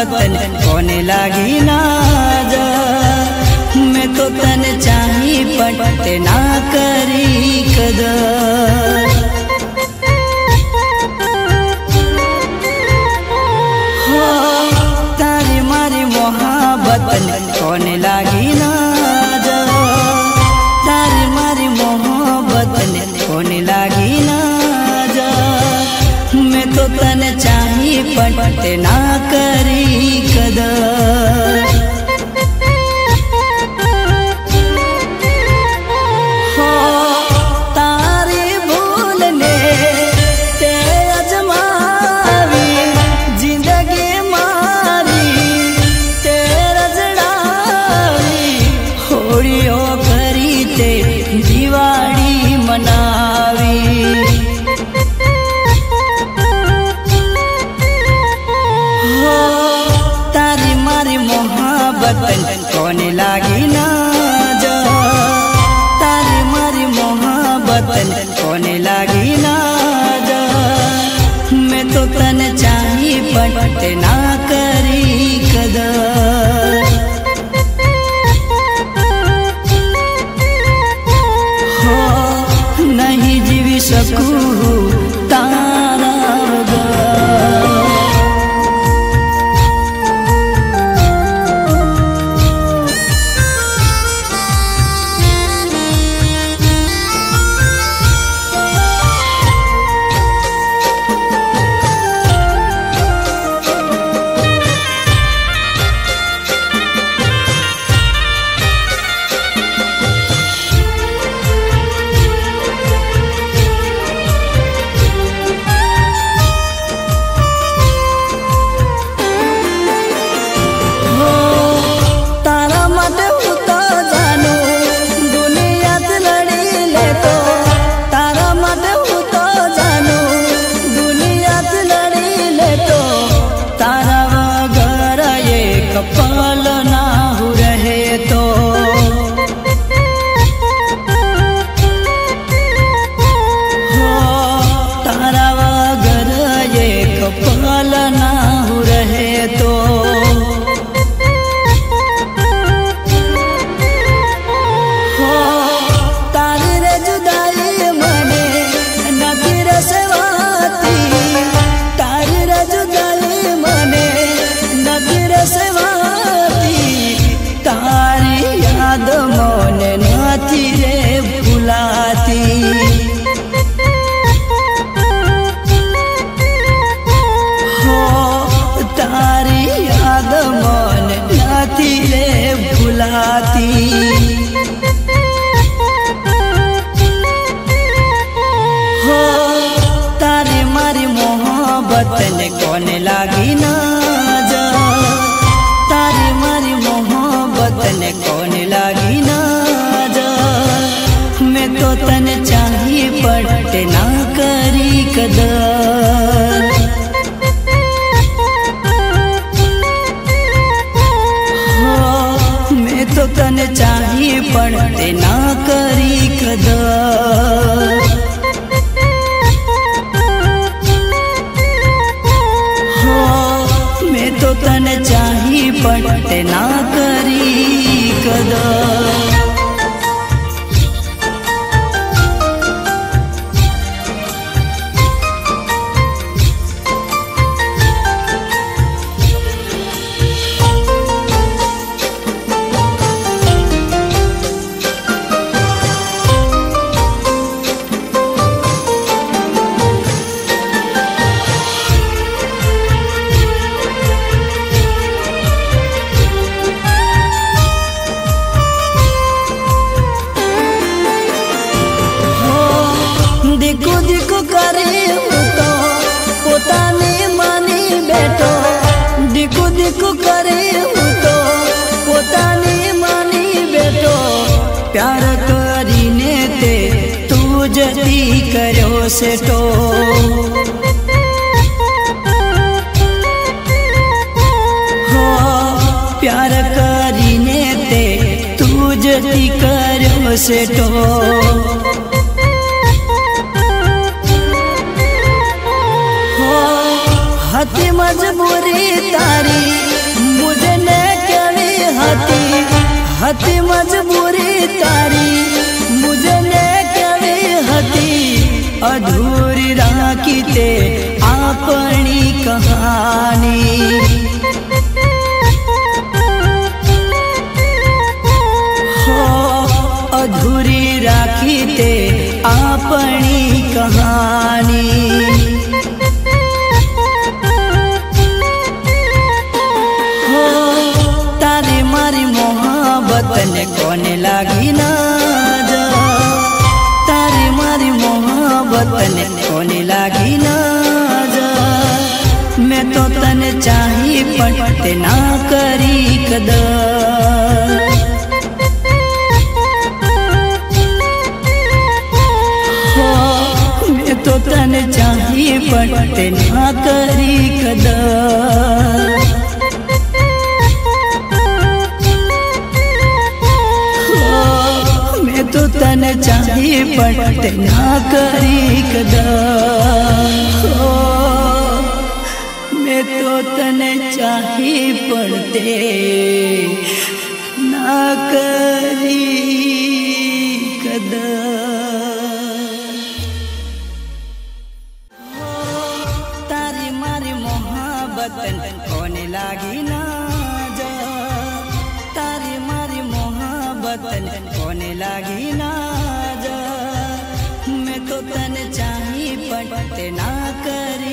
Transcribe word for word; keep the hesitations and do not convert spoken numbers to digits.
मोहब्बत कोने लागी ना जा। मैं तो तन चाही पट ना करी कदर। हो तारी मारी मोहब्बत कोने लागी ना जा। तारी मारी मोहब्बत कोने लागी ना जा। मैं तो तन चाही पट ना करी कदर। हो तारी भूलने ते अजमावी जिंदगी मारी ते रजड़ावी। होड़ियो करी ते दिवाड़ी मनावी। कोने लागी ना जा। तारी मारी मोहब्बत कोने लागी ना जा। मैं तो तन चाही पट ना करी कदर। हो नहीं जीवी सकूं तारा बगैर। पल ना हो रहे तो हो तारा वगर एक पल ना हो रहे तो। हो तारी रे जुदाई मने नदी रे सेवाती। तारी रे जुदाई मने नदी रे सेवा। तारी याद मोने नाती रे भुलाती। हो तारी याद मोने नाती रे भुलाती। हो तारी मारी मोहब्बत कोने लागी ना जा। तारी मारी मोहब्बत कोने लागी ना जा। मैं तो तन चाही पट ना करी कदर। हो मैं तो तन चाही पट ना करी कदर। मैं तो तन चाही पट ना करी कदर। दिखो दिखो करे तो पोताने मानी बैठो। दिखो दिखो करे तो पोताने मानी बैठो। प्यार करीने ते तू जती करो सेठो। हो प्यार करीने ते तू जती करो सेठो। हती मजबूरी तारी कहानी। हो अधूरी राखी ते अपनी कहानी। हो तारी मारी मोहब्बत ने कोने लागी ना जा, तारी मारी मोहब्बत ने कोने लागी ना जा। मैं तो तने चाही पण ते ना करी कदर। हो मैं तो तने चाही पण ते ना करी कदर। तो तने चाही पण ते ना करी कदर। हो मैं तो तने चाही पण ते ना करी कदर। तारी मारी मोहब्बत कोने लागी ना जा, तारी मारी मोहब्बत कोने लागी ना जा। मैं तो तने चाही पण ते ना करी